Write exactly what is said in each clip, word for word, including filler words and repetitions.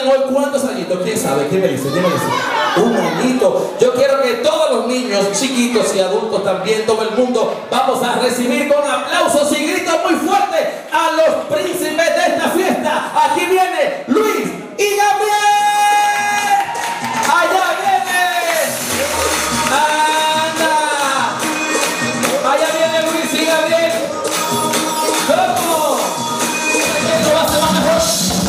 hoy cuántos añitos, quién sabe, quién me dice, quién me dice. Un añito. Yo quiero que todos los niños, chiquitos y adultos también, todo el mundo, vamos a recibir con aplausos y gritos muy fuertes a los príncipes de esta fiesta. Aquí viene Luis y Gabriel. Allá viene Ana. Allá viene Luis y Gabriel. ¿Cómo? Esto va a ser mejor.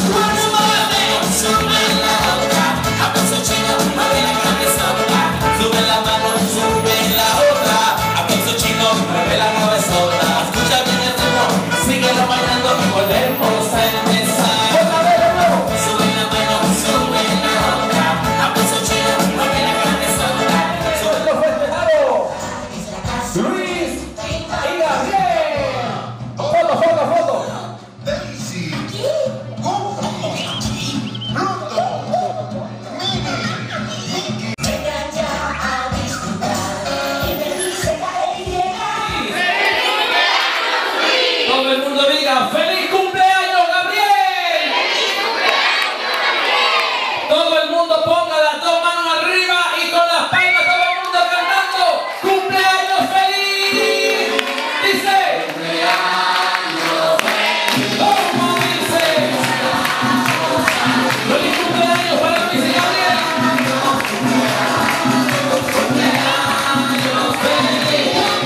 Sube la mano, sube la otra. Aplauso chino, mueve la cabezota. Escucha bien el ritmo, síguelo bailando y volvemos a empezar. Otra vez de nuevo. Sube la mano, sube la otra. Aplauso chino, mueve la cabezota. Sube los festejados. Luis y Gabriel. Foto, foto, foto. Daisy, Goofy, Pluto, Minnie, Mickey. Todo el mundo diga ¡feliz cumpleaños, Gabriel! Todo el mundo ponga las dos manos arriba y con las palmas todo el mundo cantando ¡cumpleaños feliz! Dice ¡cumpleaños feliz! ¿Cómo dice? ¡Feliz cumpleaños para Luis y Gabriel! ¡Cumpleaños feliz!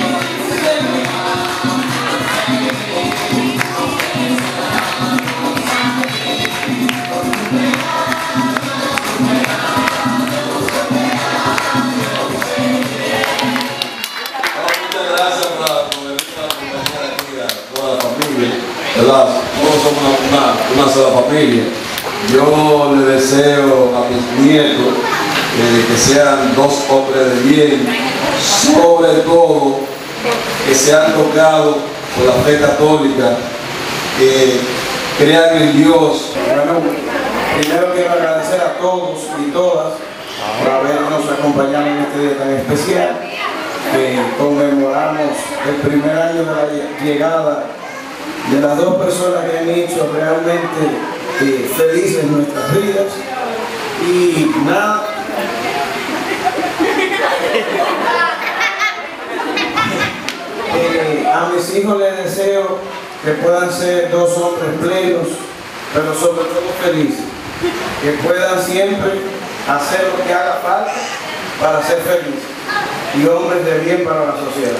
¿Verdad? Todos somos una, una, una sola familia. Yo le deseo a mis nietos eh, que sean dos hombres de bien, sobre todo que sean tocados por la fe católica, que crean en Dios. Bueno, primero quiero agradecer a todos y todas por habernos acompañado en este día tan especial, que conmemoramos el primer año de la llegada de las dos personas que han hecho realmente eh, felices nuestras vidas. Y nada, eh, a mis hijos les deseo que puedan ser dos hombres plenos, pero sobre todo felices, que puedan siempre hacer lo que haga falta para ser felices y hombres de bien para la sociedad.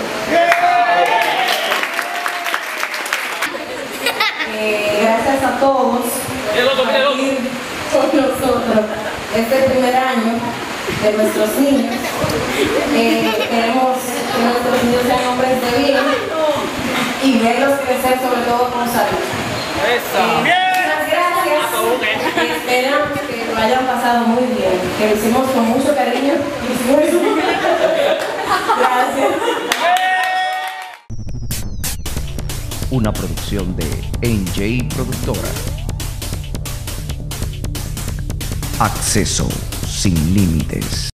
Eh, gracias a todos por compartir con nosotros este primer año de nuestros niños. Eh, queremos que nuestros niños sean hombres de bien y verlos crecer sobre todo con salud. Eh, muchas gracias. Esperamos que lo hayan pasado muy bien, que lo hicimos con mucho cariño y esfuerzo. Gracias. Una producción de N J Productora. Acceso sin límites.